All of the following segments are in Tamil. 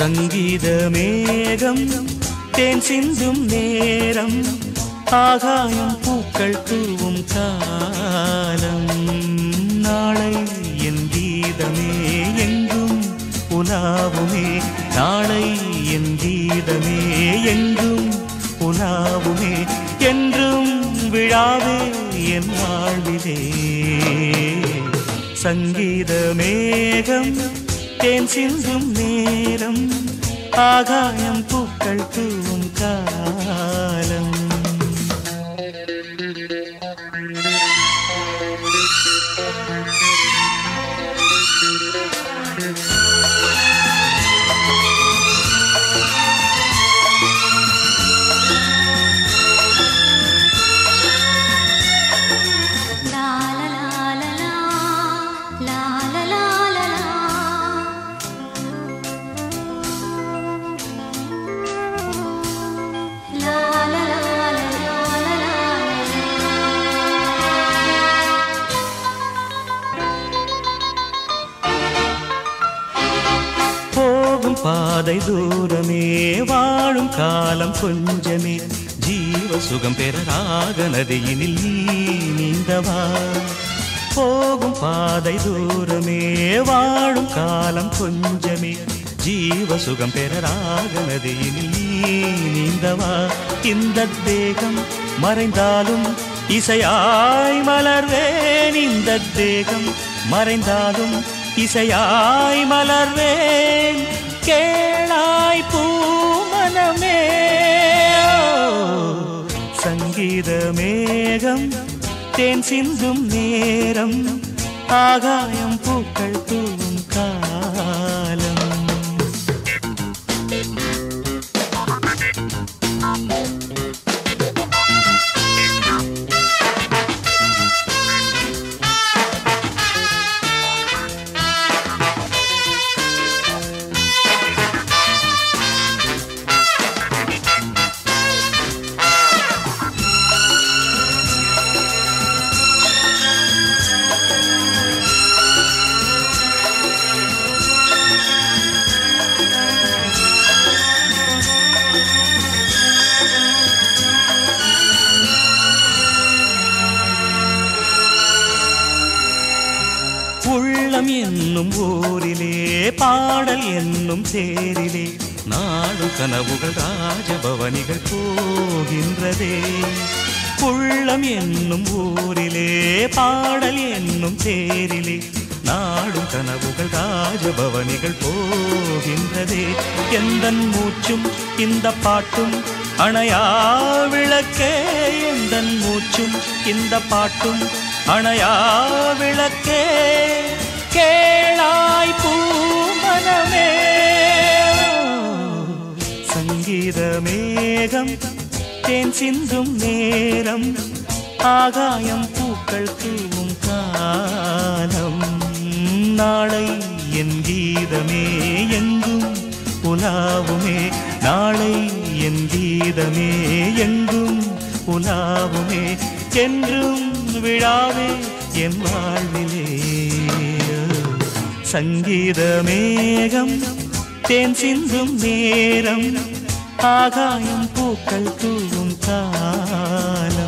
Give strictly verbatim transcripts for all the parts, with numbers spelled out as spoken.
சங்கீத மேகம் தேன் சிந்தும் நேரம் ஆகாயம் பூக்கள் தூவும் காலம் நாளை என் கீதமே எங்கும் உலாவுமே நாளை என் கீதமே எங்கும் உலாவுமே என்றும் விழாவே என் வாழ்விலே சங்கீத மேகம் தேன் சிந்தும் நேரம் ஆகாயம் பூக்கள் தூவும் காலம் பாதை தூரமே வாழும் காலம் கொஞ்சமே ஜீவ சுகம் பெற ராக நதியினில் நீ நீந்தவா போகும் பாதை தூரமே வாழும் காலம் கொஞ்சமே ஜீவ சுகம் பெற ராக நதியினில் நீ நீந்தவா இந்த தேகம் மறைந்தாலும் இசையாய் மலர்வேன் இந்த தேகம் மறைந்தாலும் இசையாய் மலர்வேன் கேளாய் பூமனமே சங்கீத மேகம் தேன் சிந்தும் நேரம் ஆகாயம் பூக்கள் தூவும் காலம் உள்ளம் என்னும் ஊரிலே பாடல் என்னும் தேரிலே நாடு கனவுகள் ராஜபவனிகள் போகின்றதே உள்ளம் என்னும் ஊரிலே பாடல் என்னும் தேரிலே நாடும் கனவுகள் ராஜபவனிகள் போகின்றதே எந்தன் மூச்சும் இந்த பாட்டும் அணையா விளக்கே எந்தன் மூச்சும் இந்த பாட்டும் அணையா விளக்கே கேளாய் பூமனமே சங்கீத மேகம் தேன் சிந்தும் நேரம் ஆகாயம் பூக்கள் தூவும் காலம் நாளை என் கீதமே எங்கும் உலாவுமே நாளை என் கீதமே எங்கும் உலாவுமே என்றும் விழாவே என் வாழ்விலே சங்கீத மேகம் தேன் சிந்தும் நேரம் ஆகாயம் பூக்கள் தூவும் காலம்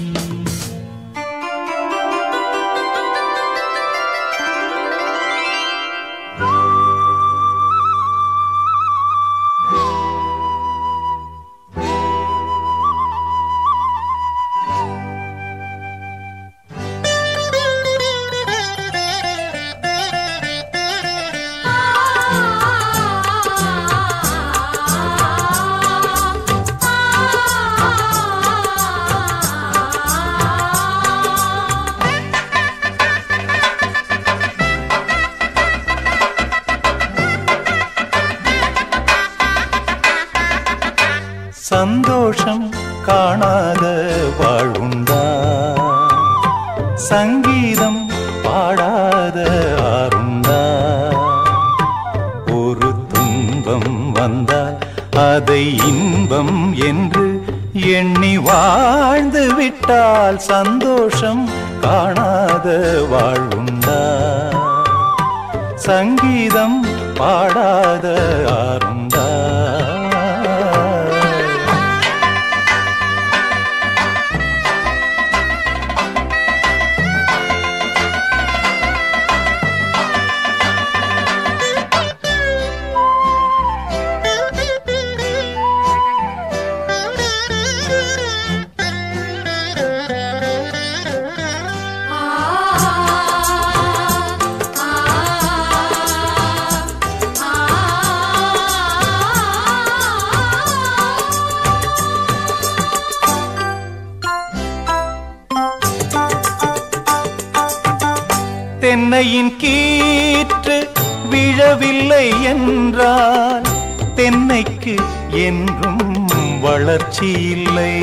சந்தோஷம் காணாத வாழ்வுண்டா சங்கீதம் பாடாத ஆருண்டா ஒரு துன்பம் வந்தால் அதை இன்பம் என்று எண்ணி வாழ்ந்து விட்டால் சந்தோஷம் காணாத வாழ்வுண்டா சங்கீதம் பாடாத ஆருண்டா தென்னையின் கீற்று விழவில்லை என்றால் தென்னைக்கு என்றும் வளர்ச்சி இல்லை.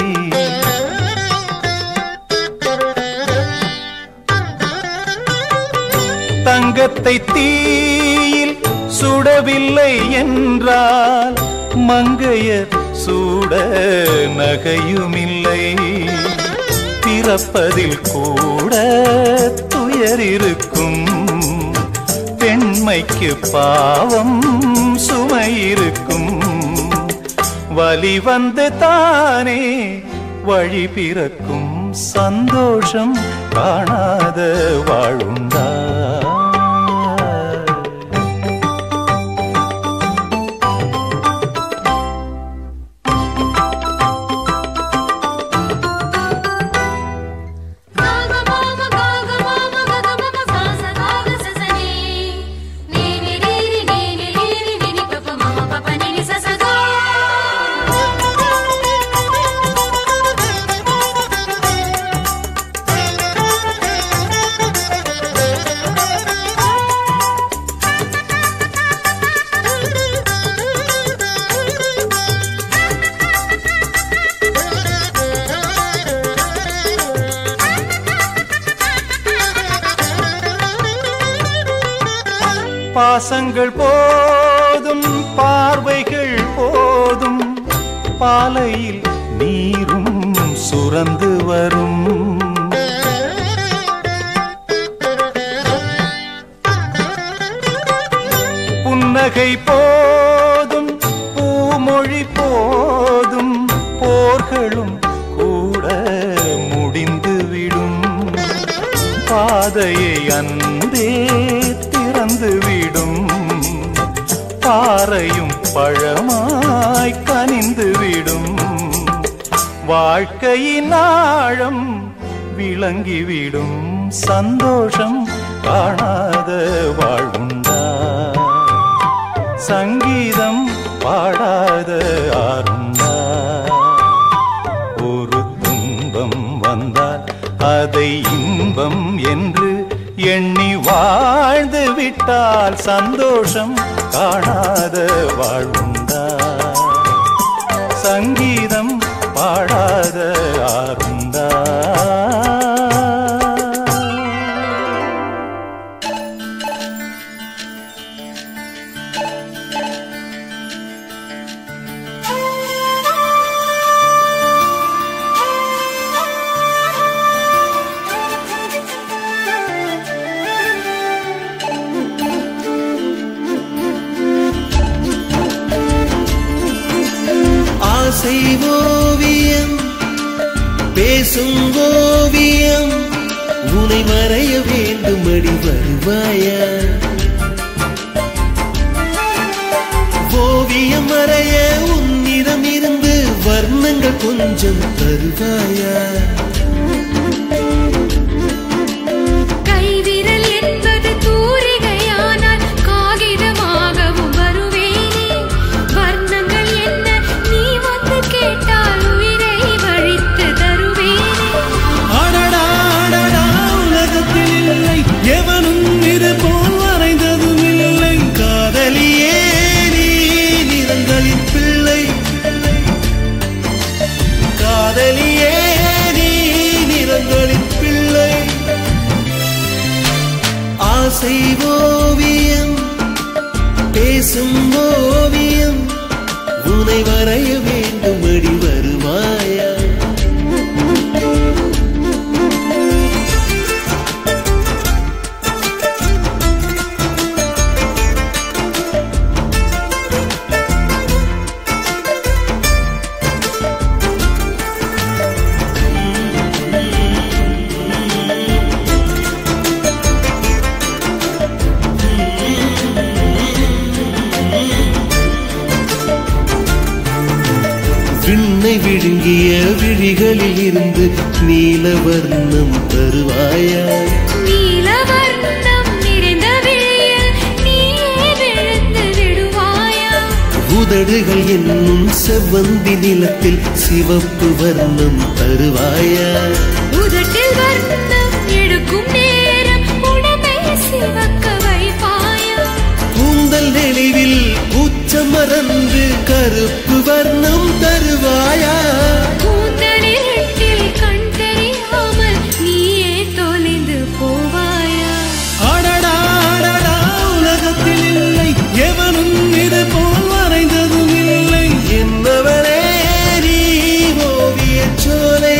தங்கத்தை தீயில் சுடவில்லை என்றால் மங்கையர் சூட நகையுமில்லை. பிறப்பதில் கூட துயர் இருக்கும், பெண்மைக்கு பாவம் சுமை இருக்கும். வலி வந்து தானே வழி பிறக்கும், சந்தோஷம் காணாத வாழுண்டா? பாசங்கள் போதும் பார்வைகள் போதும், பாலையில் நீரும் சுரந்து வரும். புன்னகை போதும் பூமொழி போதும், போர்களும் கூட முடிந்துவிடும். பாதையை அன்பே திறந்துவிடும், பாறையும் பழமாய் கனிந்துவிடும். வாழ்க்கையின் ஆழம் விளங்கிவிடும், சந்தோஷம் காணாத வாழ்வுண்டா? சங்கீதம் பாடாத ஆருண்டா? ஒரு துன்பம் வந்தால் அதை இன்பம் என்று எண்ணி வாழ்ந்து விட்டால் சந்தோஷம் காணாத வாழ்வுண்டா? சங்கீதம் பாடாத ஆருண்டா? ஆசை ஓவியம், பேசும் ஓவியம், உனை மறைய வேண்டும் அடி வருவாயா? ஓவியம் மறைய உன்னிடம் இருந்து வர்ணங்கள் கொஞ்சம் தருவாயா? கைவிரல் என்பது தூரிகையானால் காகிதமாகவும் வருவேனே. வர்ணங்கள் என்ன நீ வந்து கேட்டால் உயிரை வழித்து தருவேனே. அடடா அடடா, உலகத்தில் இல்லை எவனும் இது போல் வரைந்ததும் இல்லை. காதலியே நீ நிறங்களின் பிள்ளை, காதலியே நீ நிறங்களின் பிள்ளை. ஆசை ஓவியம், பேசும் ஓவியம், உனை வரைய வேண்டும் அடி வருவாயா? விண்ணை விழுங்கிய விழிகளில் இருந்து நீலவர்ணம் தருவாயா? நீலவர்ணம் நிறைந்த விழியில் நீயே விழுந்து விடுவாயா? உதடுகள் என்னும் செவ்வந்தி நிலத்தில் சிவப்பு வர்ணம் தருவாயா? உதட்டில் வர்ணம் எடுக்கும் நேரம் உடம்பு மறந்து கருப்பு வர்ணம் தருவாயா? கூந்தலிரட்டில் கண் தெரியாமல் நீயே தொலைந்து போவாயா? அடடா அடடா, உலகத்தில் இல்லை எவனும் இது போல் வரைந்ததும் இல்லை. என்னவளே நீ ஓவியச் சோலை.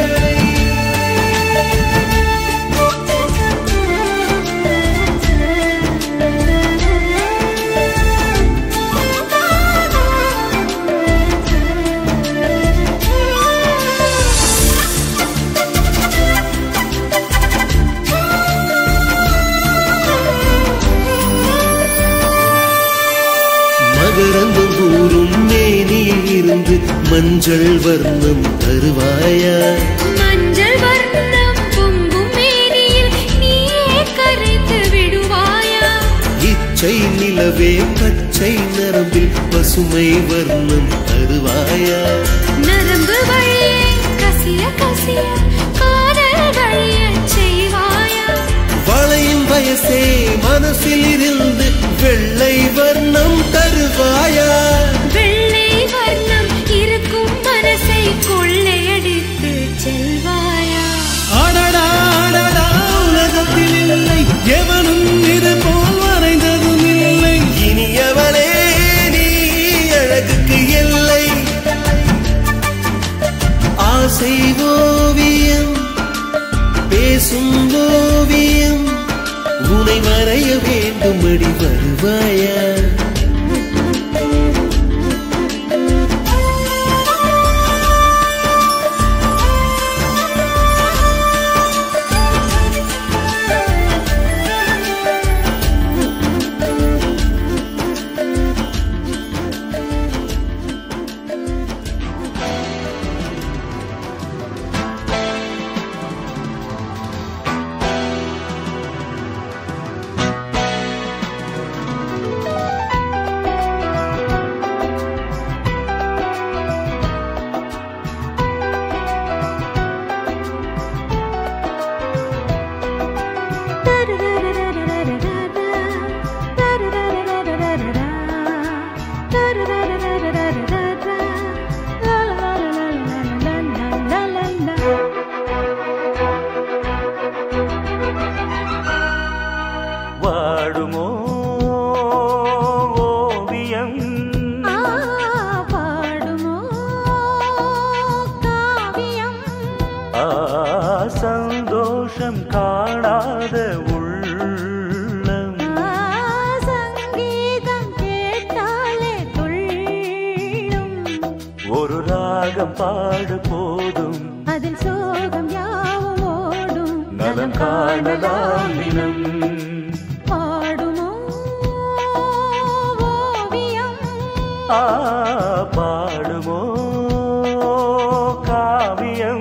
மகரந்தம் கூறும் மேனியில் இருந்து மஞ்சள் வர்ணம் தருவாயா? மஞ்சள் வர்ணம் பொங்கும் மேனியில் நீயே கரைத்து விடுவாயா? இச்சை நிலவே பச்சை நரம்பில் பசுமை வர்ணம் தருவாயா? நரம்பு வழியே கசிய கசிய காதல் வழியச் செய்வாயா? வளையும் வயசே மனசில் இருந்து வெள்ளை வர்ணம் தருவாயா? வெள்ளை வர்ணம் இருக்கும் மனசை கொள்ளையடித்து செல்வாயா? அடடா அடடா, உலகத்தில் இல்லை எவனும் இது போல் வரைந்ததும் இல்லை. இனியவளே நீ அழகுக்கு எல்லை. ஆசை ஓவியம் பேசும் ஓவியம் உனை வரைய வேண்டும்படி வருவாயா? வாடுமோ ஓவியம், பாடுமோ காவியம், ஆ சந்தோஷம் காணாத உள்ளம், சங்கீதம் கேட்டாலே துள்ளும். ஒரு ராகம் பாடு போதும் அதில் சோகம் யாவும் ஓடும். நலம் காணலாம் தினம். பாடுமோ ஓவியம், ஆ பாடுமோ காவியம்.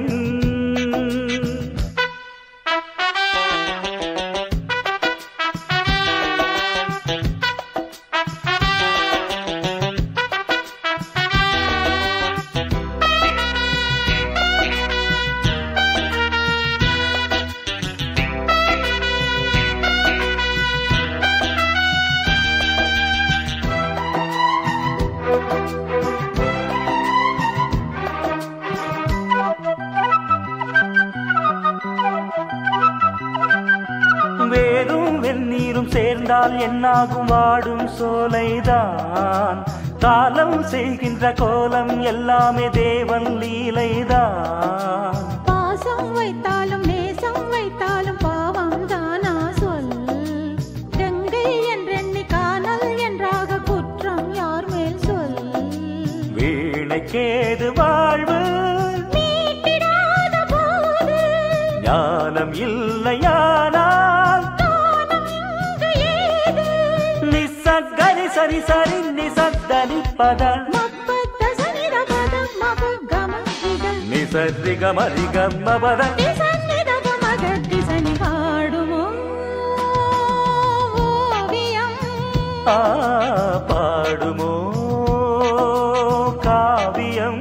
வேரும் வெந்நீரும் சேர்ந்தால் என்னாகும்? வாடும் சோலைதான். காலம் செய்கின்ற கோலம் எல்லாமே தேவன் லீலைதான். பாசம் வைத்தாலும் நேசம் வைத்தாலும் பாவம் தானா சொல். கங்கை என்றெண்ணி காணல் என்றாக குற்றம் யார் மேல் சொல். வீணைக்கேது வாழ்வு மீட்டிடாத போது ஞானம் இல்லையானால் இங்கு ஏது? நிசகரி சரி சரி நிசத்தனி பத மப்பத்த சனித பதம் மப கம இத நிசரி கமரி கம்ம பத சன்னித கமக திசனி. பாடுமோ ஓவியம், ஆ பாடுமோ காவியம்.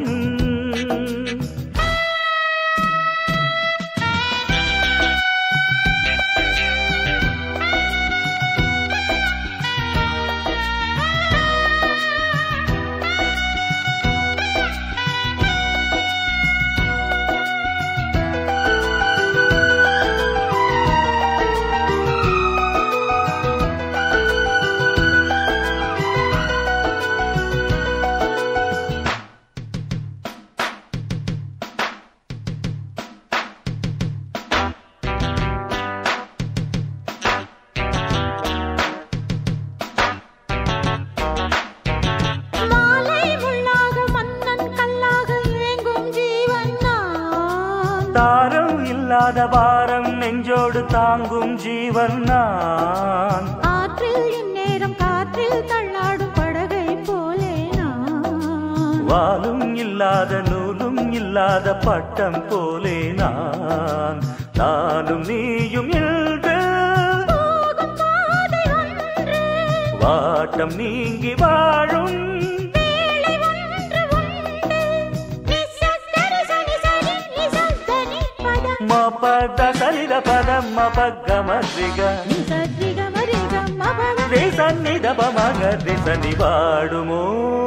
பாரம் நெஞ்சோடு தாங்கும் ஜீவன் நான். ஆற்றில் இந்நேரம் காற்றில் தள்ளாடும் படகை போலே நான். வாலும் இல்லாத நூலும் இல்லாத பட்டம் போலே நான். நானும் நீயும் இன்று போகும் பாதை ஒன்று, வாட்டம் நீங்கி வாழும் வேளை ஒன்று உண்டு. நிசக்கரி சனி சரி நிசத்தனி பத மபத சரித பதம் மபகமரிக நிசத்திக மரிக மபத ரிசன்னிதப மக ரிசனி வாடுமோ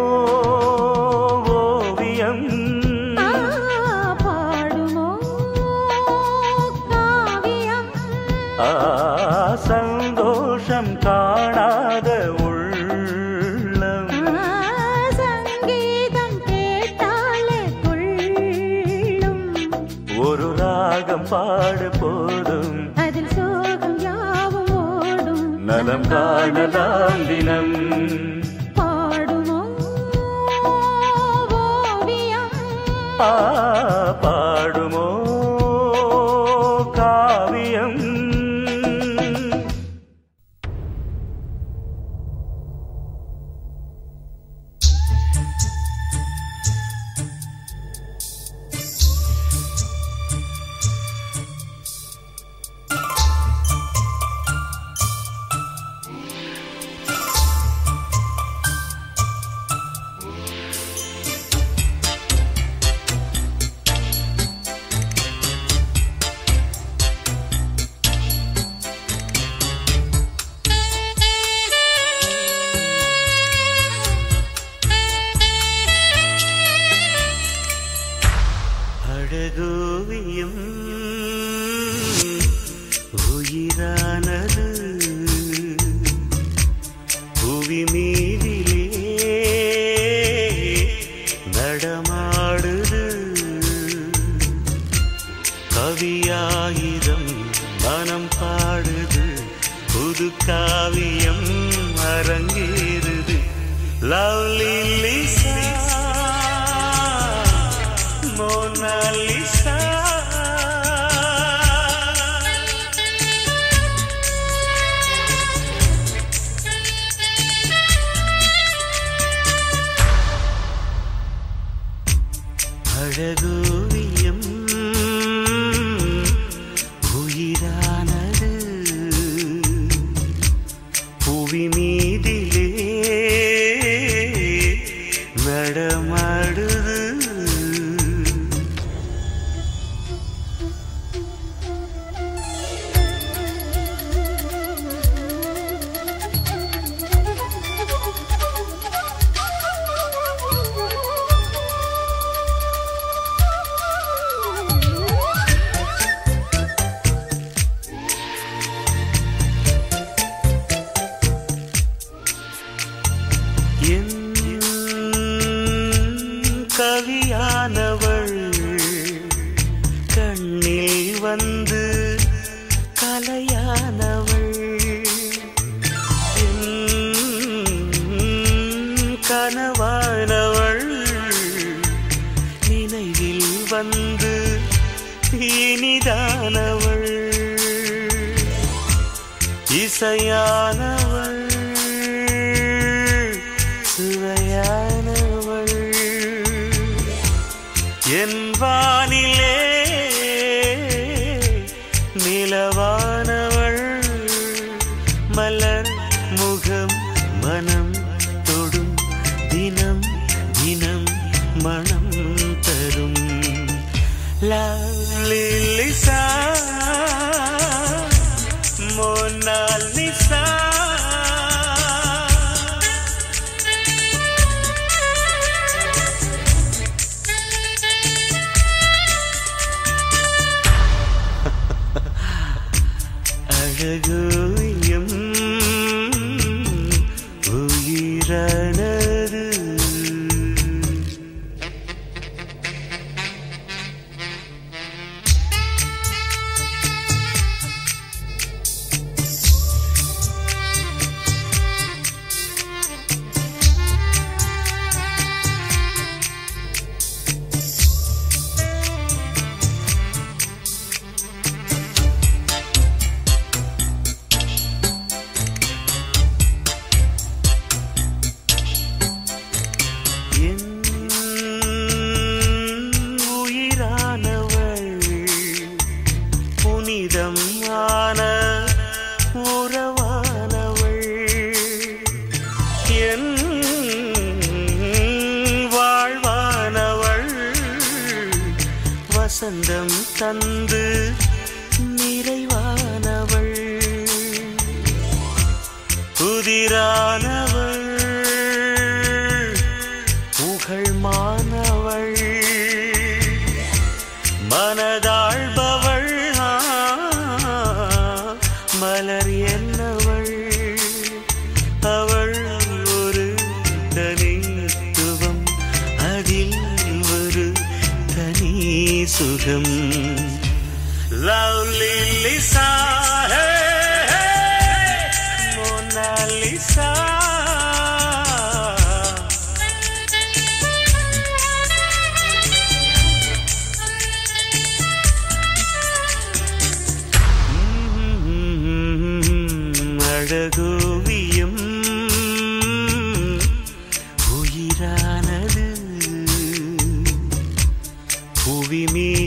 ஓவியம். ஆ பாடுமோ காவியம். ஆ சந்தோஷம் காணாத உள்ளம். ஆ சங்கீதம் கேட்டாலே துள்ளும். ஒரு ராகம் பாடு போதும் அதில் சோகம் யாவும் ஓடும். நலம் காணலாம் தினம். பாடுமோ ஓவியம். ஆ பாடுமோ காவியம். அழகோவியம் உயிரானது புவி மீதிலே நடமாடுது. கவியாயிரம் மனம் பாடுது. புது காவியம் அரங்கேறுது. Lovely Lisa Mona Lisa. அழகோவியம் உயிரானது புவி மீதிலே நடமாடுது. என் கவியானவள் கண்ணில் வந்து கலையானவள். என் கனவானவள் நினைவில் வந்து இனிதானவள். இசையானவள் சுவையானவள். என் வானிலே நிலவானவள். மலர் முகம் மனம் தொடும் தினம் தினம் மனம் தரும். Lisa Mona Lisa. அழகோவியம் உயிரானது. ஆன உறவானவள் என் வாழ்வானவள் வசந்தம் தந்து நிறைவானவள் புதிரானவள் புகழ்மானவள் மனதாழ்பவள் மலர் என்னவள் அவள் ஒரு தனித்துவம் அதில் ஒரு தனி சுகம் லவ்லி லிசா மோனாலிசா அழகோவியம் உயிரானது புவி மீது